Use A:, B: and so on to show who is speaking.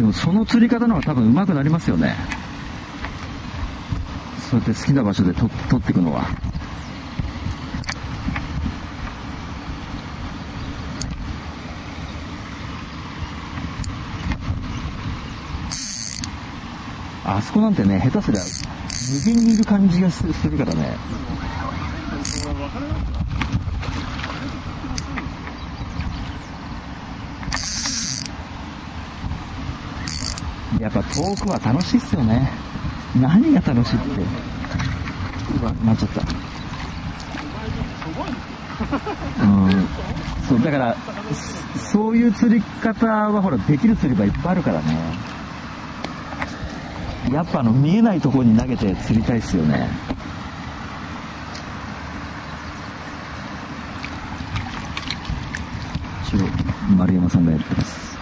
A: でもその釣り方の方が多分上手くなりますよね。そうやって好きな場所で取っていくのは。あそこなんてね、下手すりゃ無限にいる感じがするからね。やっぱ遠くは楽しいっすよね。何が楽しいって。うわ、なっちゃった。そう、だから、そういう釣り方はほら、できる釣り場いっぱいあるからね。やっぱ見えないところに投げて釣りたいっすよね。丸山さんがやってます。